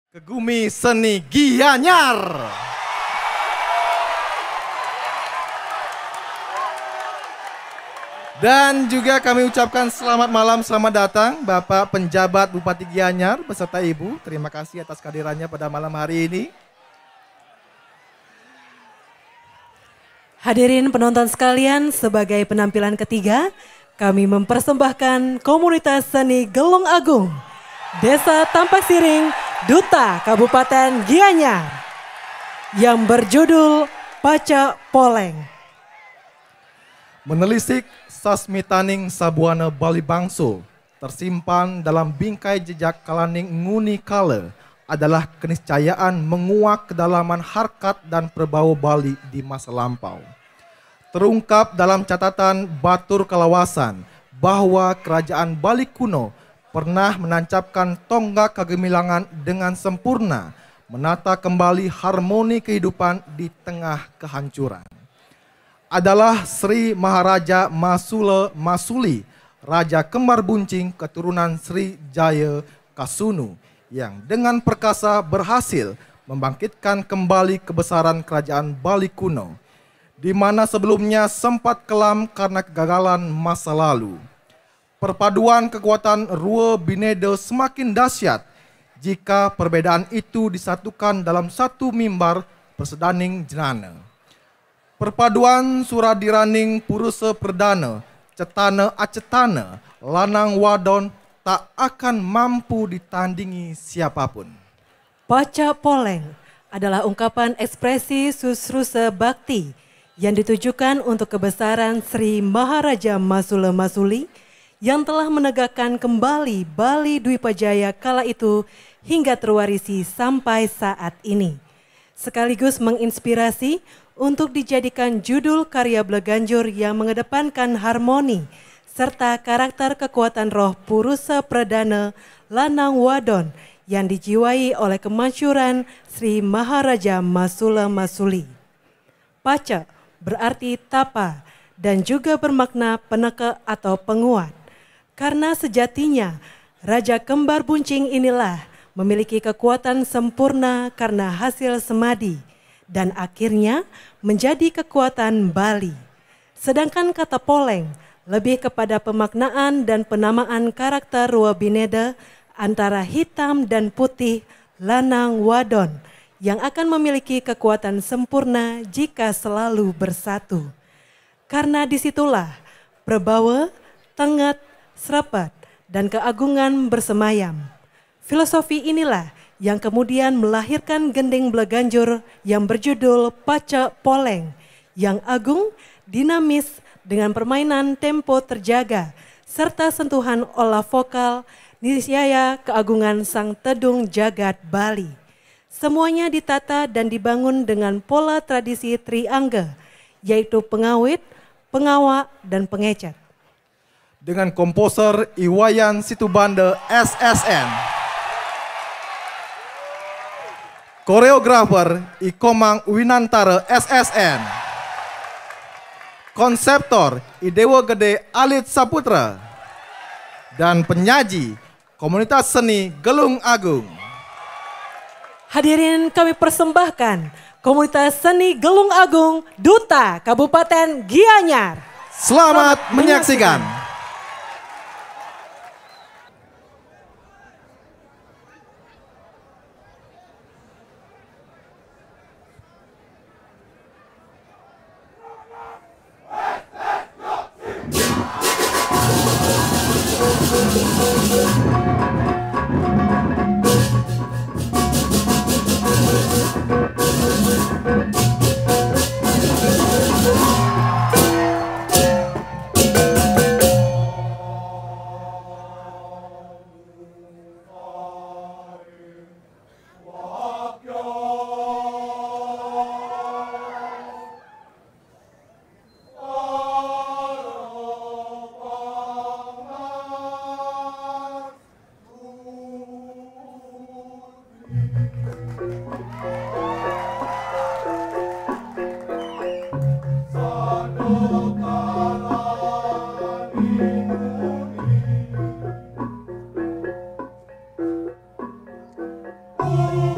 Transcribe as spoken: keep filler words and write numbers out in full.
Kegumi Seni Gianyar. Dan juga kami ucapkan selamat malam, selamat datang Bapak Penjabat Bupati Gianyar beserta Ibu. Terima kasih atas kehadirannya pada malam hari ini. Hadirin penonton sekalian, sebagai penampilan ketiga, kami mempersembahkan komunitas seni Gelung Agung, Desa Tampak Siring, Duta Kabupaten Gianyar, yang berjudul Paca Poleng. Menelisik sasmitaning sabuana Bali Bangso, tersimpan dalam bingkai jejak kalaning nguni kala, adalah keniscayaan menguak kedalaman harkat dan perbau Bali di masa lampau. Terungkap dalam catatan Batur Kalawasan bahwa kerajaan Bali kuno pernah menancapkan tonggak kegemilangan dengan sempurna, menata kembali harmoni kehidupan di tengah kehancuran. Adalah Sri Maharaja Masula Masuli, Raja Kembar Buncing keturunan Sri Jaya Kasunu, yang dengan perkasa berhasil membangkitkan kembali kebesaran kerajaan Bali kuno, di mana sebelumnya sempat kelam karena kegagalan masa lalu. Perpaduan kekuatan Rua Bineda semakin dahsyat jika perbedaan itu disatukan dalam satu mimbar persedaning jenana. Perpaduan Suradiraning Purusa Perdana, Cetana Acetana, Lanang Wadon tak akan mampu ditandingi siapapun. Paca Poleng adalah ungkapan ekspresi susrusa bakti yang ditujukan untuk kebesaran Sri Maharaja Masula Masuli yang telah menegakkan kembali Bali Dwipajaya kala itu hingga terwarisi sampai saat ini. Sekaligus menginspirasi untuk dijadikan judul karya Bleganjur yang mengedepankan harmoni serta karakter kekuatan roh Purusa Perdana Lanang Wadon yang dijiwai oleh kemasyuran Sri Maharaja Masula Masuli. Paca berarti tapa dan juga bermakna peneka atau penguat. Karena sejatinya Raja Kembar Buncing inilah memiliki kekuatan sempurna karena hasil semadi dan akhirnya menjadi kekuatan Bali. Sedangkan kata poleng lebih kepada pemaknaan dan penamaan karakter Rua Bineda antara hitam dan putih lanang wadon yang akan memiliki kekuatan sempurna jika selalu bersatu. Karena disitulah perbawa, tenget, serepet, dan keagungan bersemayam. Filosofi inilah yang kemudian melahirkan gending Bleganjur yang berjudul Paca Poleng, yang agung, dinamis, dengan permainan tempo terjaga, serta sentuhan olah vokal, niscaya keagungan sang tedung jagat Bali. Semuanya ditata dan dibangun dengan pola tradisi triangga, yaitu pengawit, pengawak, dan pengecat. Dengan komposer Iwayan Situbanda S S N. Koreografer Ikomang Winantara S S N. Konseptor Idewa Gede Alit Saputra. Dan penyaji komunitas seni Gelung Agung. Hadirin kami persembahkan komunitas seni Gelung Agung Duta Kabupaten Gianyar. Selamat, Selamat menyaksikan. menyaksikan. Oh